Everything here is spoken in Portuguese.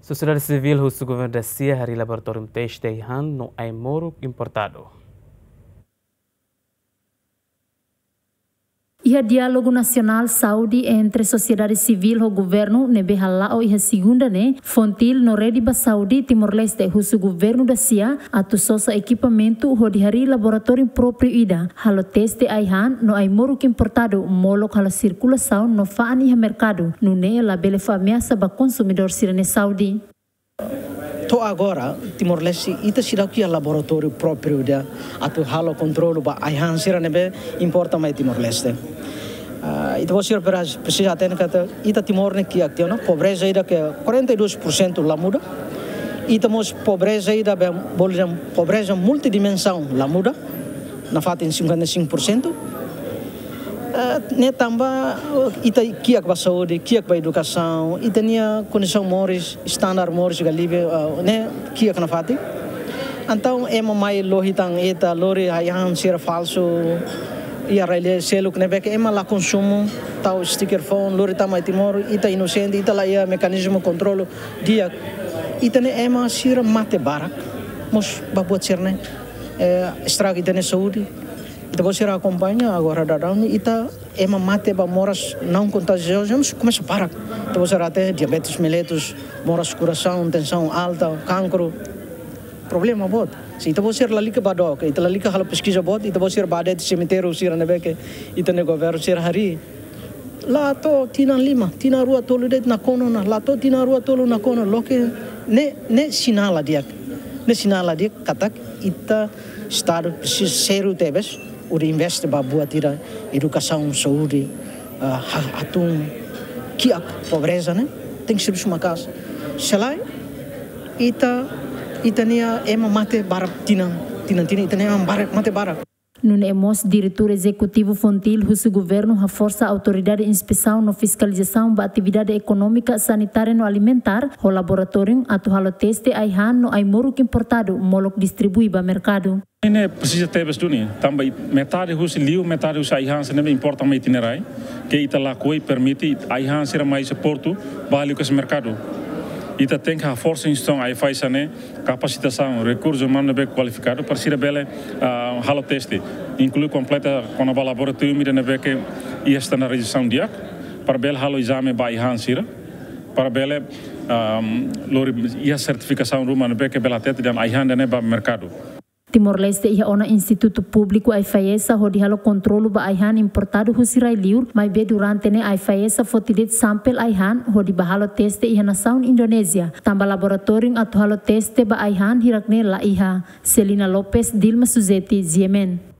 Sociedade civil o governo da CIA hari laboratório teste han no aimoro importado. Iha diálogo nacional Saudi entre sociedade civil e governo nebe halao iha segunda ne fontil no redi ba Saudi Timor-Leste husu governo da CIA atu sosa equipamento ho di hari laboratório próprio ida halo teste aihan no aimoro importado molok halo circulação no faan iha mercado no ne la bele fa ameaça ba consumidor sirene Saudi. To agora Timor-Leste ita sira kia laboratório próprio dia atu halo controlo ba aihan sira nebe importa mai Timor-Leste. Ita você precisa atender kata ita Timor ne kia tiona pobreza ida que 42% la muda. Ita mos pobreza ida be boleh pobreza multidimensão la muda na fatin 55%. Ne tambah ita kiak ba saúde, kiak ba educação, ita nia condição moris, standar moris galibe ne kiak na fati. Então mai lohitang eta lori ayam sira falso, ia rele seluk ne bek la consumo, tau sticker phone, lori tamai Timor, ita inocente, ita la ia mecanismo controlo dia. Ita ne sira mate barak, mos babuat sirne, estraga ita ne saúde. Ita você acompanha agora dadão ita mate ba moras não contagiosos começa a parar. Ita você até diabetes mellitus, moras coração, tensão alta, cancro. Problema bot. Se ita você lalika badok, ita lalika hal pesquisa bot, ita você badet cemitério sira nebe que ita ne governo sira hari. Lá to tina lima, tina rua tolu det na kono na, lá to tina rua tolu na kono loke ne sinala dia. Ne sinala dia katak ita estado precisa ser o tebes. O investe ba buat ira educação, saúde, atum, kiak pobreza né? Tem que ser uma casa. Selai ita nia mate barak tina ita nia mate barak. Nune emos diretor executivo fontil husu governo ha força autoridade inspeção no fiscalização ba atividade econômica sanitária no alimentar ho laboratório atu halo teste aihan no aimoruk importado molok distribui ba mercado. Ini precisa ter bestuni, também metade husu liu, metade husu aihan se nem importa mais itinerai, que ita lá coi permite aihan ser mais porto valeu que esse mercado. Ita tem que a força instituição aí faz né capacitação, recursos humanos bem qualificado para ser bela halo teste, inclui completa com a laboratório mira nebe que ia standardização dia para bela halo exame by hansira para bela lori ia certificação rumah nebe que bela tete dan aihan dan nebe mercado. Timor-Leste iha ona instituto público aifaesa ho dihalo controlo ba aihan importado husirai liur mai be durante ne aifaesa fotidet sampel aihan ho di bahalo teste iha nasaun Indonesia tambah laboratorium atau halo teste ba aihan hirakne la iha. Selina Lopez, Dilma Suzeti, Yemen.